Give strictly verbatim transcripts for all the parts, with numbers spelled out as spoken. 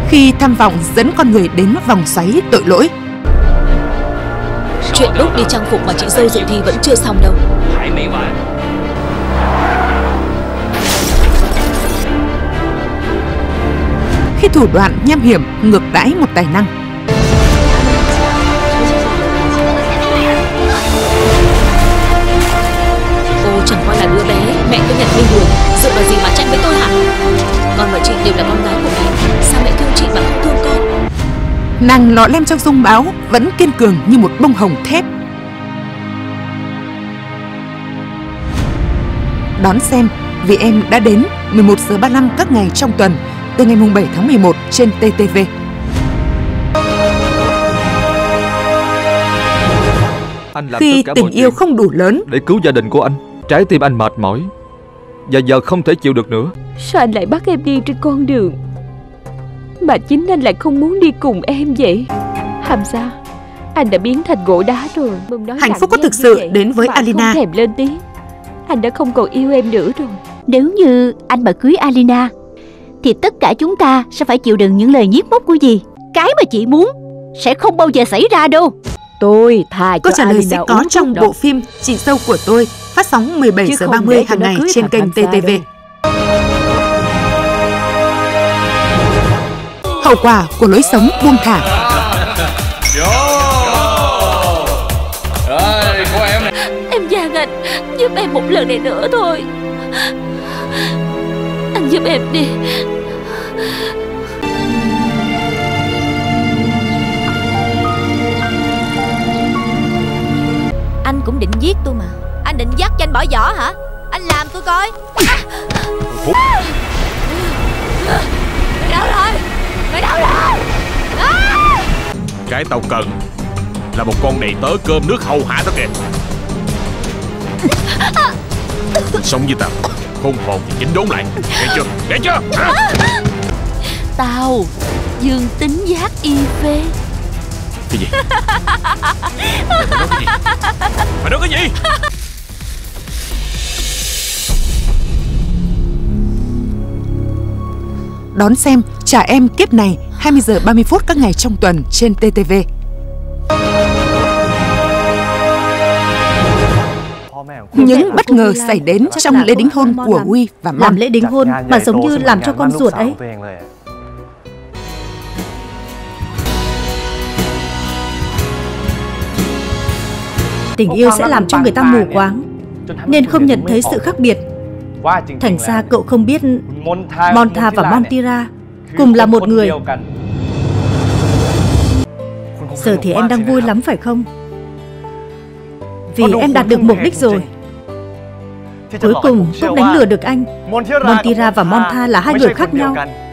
khi tham vọng dẫn con người đến vòng xoáy tội lỗi. Chuyện đúc đi trang phục mà chị dâu dự thi vẫn chưa xong đâu. Khi thủ đoạn nham hiểm ngược đãi một tài năng. Cô chẳng qua là đứa bé, mẹ tôi nhận bên đường, dựa vào gì mà tranh với tôi hả? Con và chị đều là con gái của mẹ, sao mẹ thương chị mà không thương con? Nàng lọ lem trong dung báo vẫn kiên cường như một bông hồng thép. Đón xem Vì Em Đã Đến mười một giờ ba mươi lăm các ngày trong tuần từ ngày bảy tháng mười một trên tê tê vê. Khi tình yêu không đủ lớn để cứu gia đình của anh, trái tim anh mệt mỏi và giờ không thể chịu được nữa. Sao anh lại bắt em đi trên con đường mà chính anh lại không muốn đi cùng em vậy? Hamza, anh đã biến thành gỗ đá rồi. Hạnh phúc có thực sự đến với Alina? Không thèm lên tiếng. Anh đã không còn yêu em nữa rồi. Nếu như anh mà cưới Alina thì tất cả chúng ta sẽ phải chịu đựng những lời nhiếc móc của dì. Cái mà chị muốn sẽ không bao giờ xảy ra đâu. Tôi thà Câu cho trả lời Alina sẽ có trong bộ phim Chị Dâu Của Tôi, phát sóng mười bảy giờ ba mươi hàng ngày trên kênh tê tê vê. Hậu quả của lối sống buông thả. Em Giang anh, giúp em một lần này nữa thôi. Anh giúp em đi. Anh cũng định giết tôi mà. Anh định dắt cho anh bỏ vỏ hả? Anh làm tôi coi. À! Mày đâu rồi? Mày đâu rồi? À! Cái tao cần là một con đầy tớ cơm nước hầu hạ tao kìa. Sống với tao, khôn hồn thì chỉnh đốn lại. Nghe chưa? Nghe chưa? À! Tao dương tính giác y phê. Cái gì? Mày nói cái gì? Mày nói cái gì? Đón xem Trả Em Kiếp Này hai mươi giờ ba mươi phút các ngày trong tuần trên tê tê vê. Những bất ngờ xảy đến trong lễ đính hôn của Huy và Mon. Làm lễ đính hôn mà giống như làm cho con ruột ấy. Tình yêu sẽ làm cho người ta mù quáng nên không nhận thấy sự khác biệt. Thành ra cậu không biết Montha và Montira cùng là một người. Giờ thì em đang vui lắm phải không? Vì em đạt được mục đích rồi. Cuối cùng cũng đánh lừa được anh. Montira và Montha là hai người khác nhau.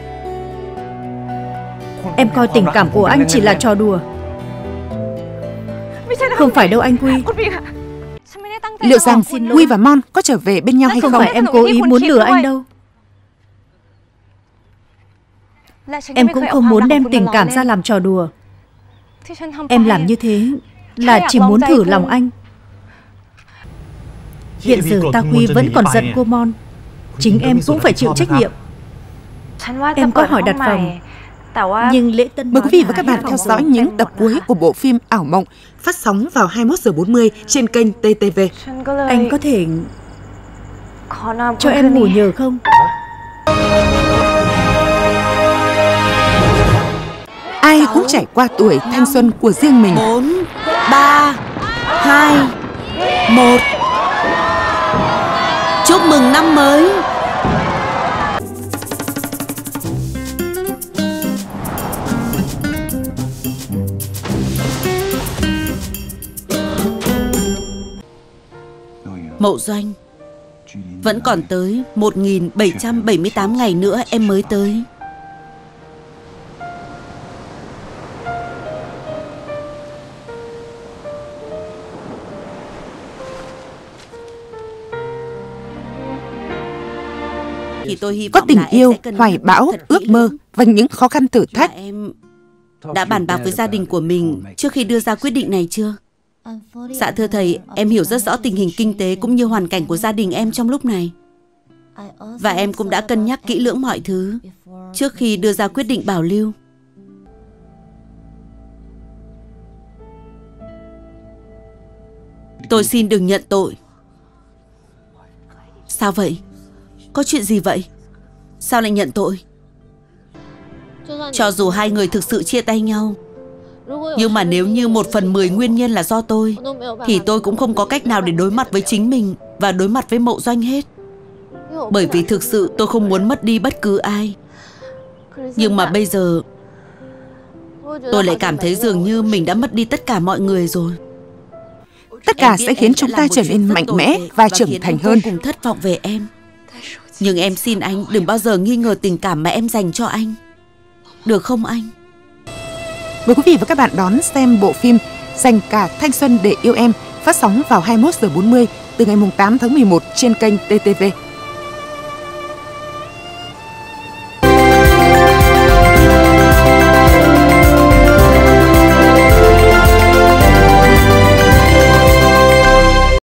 Em coi tình cảm của anh chỉ là trò đùa. Không phải đâu anh Quy. Liệu rằng Huy và Mon có trở về bên nhau hay không? Không phải em cố ý muốn lừa anh đâu. Em cũng không muốn đem tình cảm ra làm trò đùa. Em làm như thế là chỉ muốn thử lòng anh. Hiện giờ Ta Quy vẫn còn giận cô Mon. Chính em cũng phải chịu trách nhiệm. Em có hỏi đặt phòng, nhưng lễ tân. Mời quý vị và các bạn theo dõi những tập cuối của bộ phim Ảo Mộng phát sóng vào hai mươi mốt giờ bốn mươi trên kênh tê tê vê. Anh có thể cho em ngủ nhờ không? Ai cũng trải qua tuổi thanh xuân của riêng mình. Bốn, ba, hai, một. Chúc mừng năm mới. Mậu Doanh, vẫn còn tới một nghìn bảy trăm bảy mươi tám ngày nữa em mới tới. Thì tôi hy vọng có tình là yêu, em hoài bão, ước mơ và những khó khăn thử thách. Em đã bàn bạc với gia đình của mình trước khi đưa ra quyết định này chưa? Dạ thưa thầy, em hiểu rất rõ tình hình kinh tế cũng như hoàn cảnh của gia đình em trong lúc này. Và em cũng đã cân nhắc kỹ lưỡng mọi thứ trước khi đưa ra quyết định bảo lưu. Tôi xin đừng nhận tội. Sao vậy? Có chuyện gì vậy? Sao lại nhận tội? Cho dù hai người thực sự chia tay nhau, nhưng mà nếu như một phần mười nguyên nhân là do tôi, thì tôi cũng không có cách nào để đối mặt với chính mình và đối mặt với Mậu Doanh hết. Bởi vì thực sự tôi không muốn mất đi bất cứ ai. Nhưng mà bây giờ tôi lại cảm thấy dường như mình đã mất đi tất cả mọi người rồi. Tất cả sẽ khiến chúng ta trở nên mạnh mẽ và trưởng thành hơn. Cùng thất vọng về em. Nhưng em xin anh đừng bao giờ nghi ngờ tình cảm mà em dành cho anh. Được không anh? Mời quý vị và các bạn đón xem bộ phim Dành Cả Thanh Xuân Để Yêu Em, phát sóng vào hai mươi mốt giờ bốn mươi từ ngày tám tháng mười một trên kênh tê tê vê.